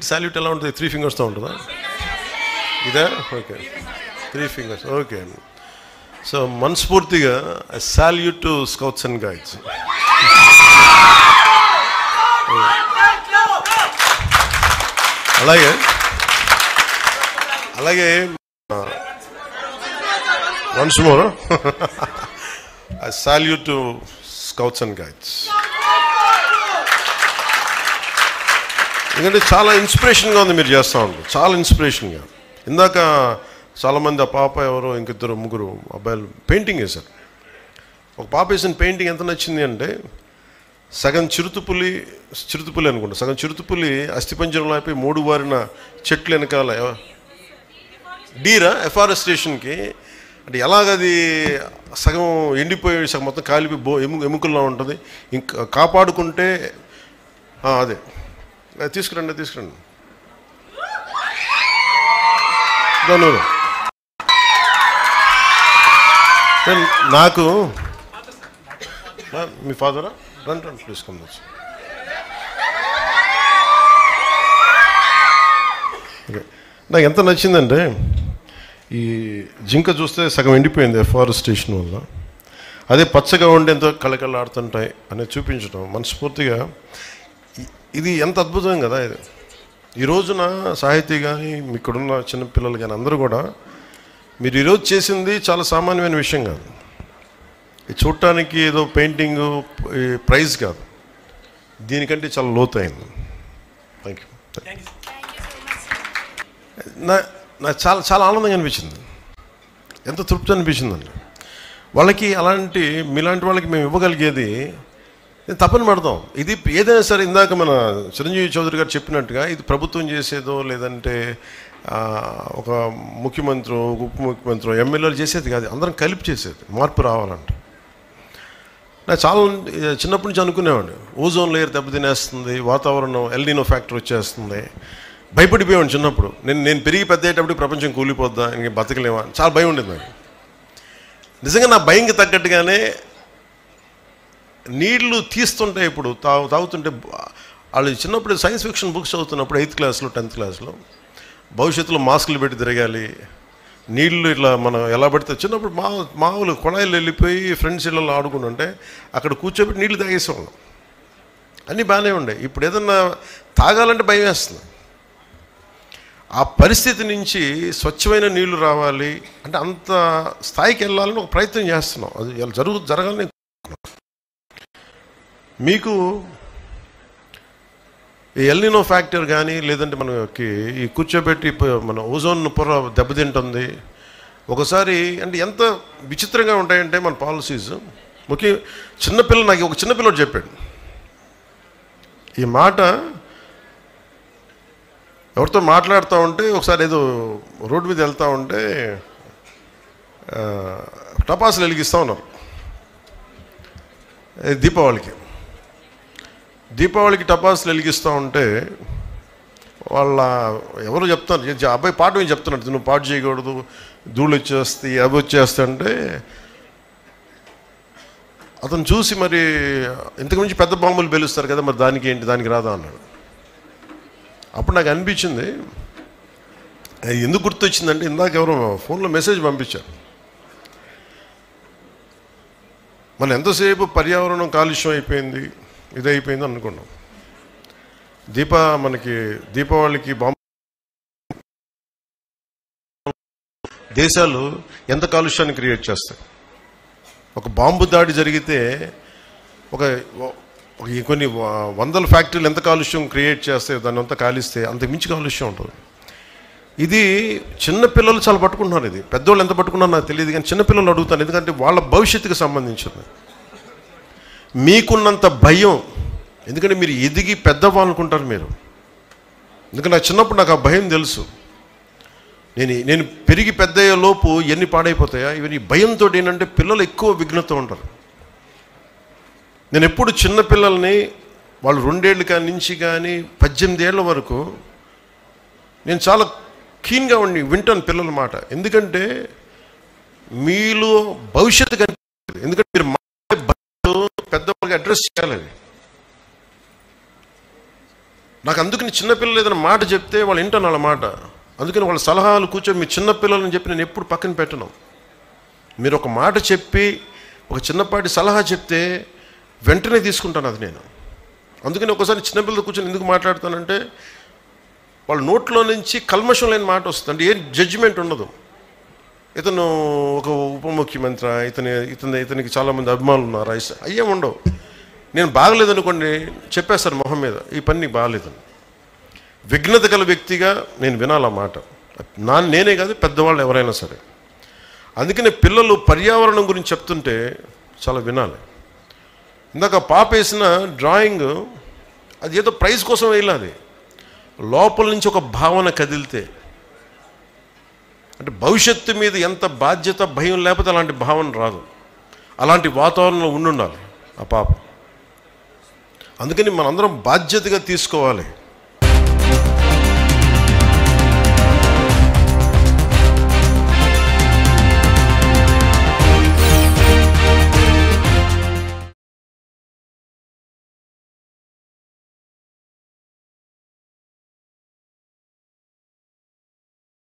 Salute ఎలా ఉంటుంది? 3 ఫింగర్స్తో ఉంటుందా? ఇదే ఓకే, 3 ఫింగర్స్ ఓకే. సో మనస్ఫూర్తిగా I salute to scouts and guides. అలాగే once more I salute to scouts and guides. ఎందుకంటే చాలా ఇన్స్పిరేషన్గా ఉంది మీరు చేస్తూ ఉంటారు, చాలా ఇన్స్పిరేషన్గా. ఇందాక చాలామంది ఆ పాప ఎవరో ఇంకిద్దరు ముగ్గురు అబ్బాయిలు పెయింటింగ్ వేశారు. ఒక పాప వేసిన పెయింటింగ్ ఎంత నచ్చింది అంటే, సగం చిరుతుపులి అనుకుంటా, సగం చిరుతుపులి అస్థిపంజరంలో అయిపోయి 3 వారిన చెట్లు వెనకాల డీరా ఎఫారెస్టేషన్కి అంటే ఎలాగది సగం ఎండిపోయి సగం మొత్తం కాలిపోయి ఎముకల్లో ఉంటుంది. ఇంకా కాపాడుకుంటే అదే తీసుకురండి నాకు మీ ఫాదరా రండి ప్లీజ్ కమ్. ఓకే, నాకు ఎంత నచ్చిందంటే ఈ జింక చూస్తే సగం ఎండిపోయింది ఎఫారెస్టేషన్ వల్ల, అదే పచ్చగా ఉండి ఎంతో కళకళలాడుతుంటాయి అనేది చూపించడం మనస్ఫూర్తిగా ఇది ఎంత అద్భుతం కదా. ఇది ఈ రోజున సాహితీ కానీ ఇక్కడున్న చిన్నపిల్లలు కానీ అందరూ కూడా మీరు ఈరోజు చేసింది చాలా సామాన్యమైన విషయం కాదు. ఇది చూడటానికి ఏదో పెయింటింగు ప్రైజ్ కాదు, దీనికంటే చాలా లోతైంది. Thank you. నాకు చాలా చాలా ఆనందంగా అనిపించింది, ఎంత తృప్తి అనిపించిందండి. వాళ్ళకి అలాంటి మీలాంటి వాళ్ళకి మేము ఇవ్వగలిగేది తప్పని పెడతాం. ఇది ఏదైనా సరే ఇందాక మన చిరంజీవి చౌదరి గారు చెప్పినట్టుగా ఇది ప్రభుత్వం చేసేదో లేదంటే ఒక ముఖ్యమంత్రి ఉప ముఖ్యమంత్రి ఎమ్మెల్యేలు చేసేది కాదు, అందరం కలిపి చేసేది. మార్పు రావాలంటే నాకు చాలా చిన్నప్పటి నుంచి అనుకునేవాడిని, ఓజోన్ లేయర్ దెబ్బతినేస్తుంది, వాతావరణం ఎల్నినో ఫ్యాక్టర్ వచ్చేస్తుంది, భయపడిపోయాను చిన్నప్పుడు. నేను పెరిగి పెద్ద అయ్యేటప్పుడు ప్రపంచం కూలిపోద్దా, ఇంక బతకలేమా, చాలా భయం ఉండేది నాకు. నిజంగా నా భయంకి తగ్గట్టుగానే నీళ్లు తీస్తుంటే ఇప్పుడు తాగుతుంటే వాళ్ళు చిన్నప్పుడు సైన్స్ ఫిక్షన్ బుక్స్ చదువుతున్నప్పుడు 8th క్లాస్లో 10th క్లాస్లో భవిష్యత్తులో మాస్కులు పెట్టి తిరగాలి, నీళ్లు ఇట్లా మనం ఎలా పడితే చిన్నప్పుడు మామూలు కొళాయిలు వెళ్ళిపోయి ఫ్రెండ్స్ ఇళ్ళలో ఆడుకుంటుంటే అక్కడ కూర్చోబెట్టి నీళ్లు తాగేసేవాళ్ళం, అన్నీ బాగానే ఉండే. ఇప్పుడు ఏదన్నా తాగాలంటే భయం వేస్తుంది. ఆ పరిస్థితి నుంచి స్వచ్ఛమైన నీళ్లు రావాలి అంటే అంత స్థాయికి వెళ్ళాలని ఒక ప్రయత్నం చేస్తున్నాం. అది జరగాలని మీకు ఈ ఎల్నినో ఫ్యాక్టర్ కానీ లేదంటే మనకి ఈ కూర్చోబెట్టి మన ఓజోన్ పొర దెబ్బతింటుంది ఒకసారి. అంటే ఎంత విచిత్రంగా ఉంటాయంటే మన పాలసీస్. నాకు ఒక చిన్నపిల్లడు చెప్పాడు ఈ మాట. ఎవరితో మాట్లాడుతూ ఉంటే ఒకసారి ఏదో రోడ్డు మీద వెళ్తూ ఉంటే టపాసులు వెలిగిస్తూ ఉన్నారు దీపావళికి టపాసులు వెలిగిస్తూ ఉంటే వాళ్ళ ఎవరు చెప్తారు, అబ్బాయి పాట ఏం చెప్తున్నాడు, నువ్వు పాట చేయకూడదు, ధూళి వచ్చేస్తాయి అవి వచ్చేస్తాయి అంటే అతను చూసి మరి ఇంతకుమించి పెద్ద బాంబులు పేలుస్తారు కదా, మరి దానికి ఏంటి, దానికి రాదా అన్నాడు. అప్పుడు నాకు అనిపించింది, ఎందుకు గుర్తొచ్చిందంటే ఇందాక ఎవరో ఫోన్లో మెసేజ్ పంపించారు, మనం ఎంతసేపు పర్యావరణం కాలుష్యం అయిపోయింది ఇదైపోయింది అనుకున్నాం. మనకి దీపావళికి బాంబు దేశాలు ఎంత కాలుష్యాన్ని క్రియేట్ చేస్తాయి. ఒక బాంబు దాడి జరిగితే కొన్ని వందల ఫ్యాక్టరీలు ఎంత కాలుష్యం క్రియేట్ చేస్తాయో దాన్ని అంతా కాలిస్తే అంత మించి కాలుష్యం ఉంటుంది. ఇది చిన్నపిల్లలు చాలా పట్టుకుంటున్నారు, ఇది పెద్దోళ్ళు ఎంత పట్టుకున్నారో నాకు తెలియదు కానీ చిన్నపిల్లలు అడుగుతాను, ఎందుకంటే వాళ్ళ భవిష్యత్తుకు సంబంధించింది. మీకున్నంత భయం, ఎందుకంటే మీరు ఎదిగి పెద్దవాళ్ళనుకుంటారు మీరు, ఎందుకంటే నాకు చిన్నప్పుడు నాకు ఆ భయం తెలుసు. నేను పెరిగి పెద్ద అయ్యే లోపు ఎన్ని పాడైపోతాయా ఇవన్నీ భయంతో. ఏంటంటే పిల్లలు ఎక్కువ విఘ్నత ఉంటారు. నేను ఎప్పుడు చిన్నపిల్లల్ని వాళ్ళు 2 ఏళ్ళు కాని నుంచి కానీ 18 ఏళ్ల వరకు నేను చాలా కీన్గా వింటాను పిల్లల మాట. ఎందుకంటే మీలో భవిష్యత్తు కనిపిస్తుంది, ఎందుకంటే మీరు పెద్దవాళ్ళకి అడ్రస్ చేయాలి. నాకు అందుకని చిన్నపిల్లలు ఏదైనా మాట చెప్తే వాళ్ళు వింటాను వాళ్ళ మాట. అందుకని వాళ్ళ సలహాలు కూర్చొని మీ చిన్నపిల్లలని చెప్పి నేను ఎప్పుడు పక్కన పెట్టను. మీరు ఒక మాట చెప్పి ఒక చిన్నపాటి సలహా చెప్తే వెంటనే తీసుకుంటాను అది నేను. అందుకని ఒకసారి చిన్నపిల్లలు కూర్చొని ఎందుకు మాట్లాడతానంటే వాళ్ళ నోట్లో నుంచి కల్మషం లేని మాట వస్తుంది. అంటే ఏం జడ్జిమెంట్ ఉండదు. ఇతను ఒక ఉప ముఖ్యమంత్రి, ఇతనికి చాలామంది అభిమానులు ఉన్నారు, అయ్యేం ఉండవు. నేను బాగలేదనుకోండి చెప్పేస్తాను మొహం మీద, ఈ పని నీకు బాగలేదని. విఘ్నత గల వ్యక్తిగా నేను వినాలి ఆ మాట. నేనే కాదు, పెద్దవాళ్ళు ఎవరైనా సరే. అందుకనే పిల్లలు పర్యావరణం గురించి చెప్తుంటే చాలా వినాలి. ఇందాక పాప వేసిన డ్రాయింగ్ అది ఏదో ప్రైజ్ కోసం వేయాలి. లోపల నుంచి ఒక భావన కదిలితే, అంటే భవిష్యత్తు మీద ఎంత బాధ్యత భయం లేకపోతే అలాంటి భావన రాదు. అలాంటి వాతావరణంలో ఉండాలి ఆ పాప. అందుకని మనందరం బాధ్యతగా తీసుకోవాలి.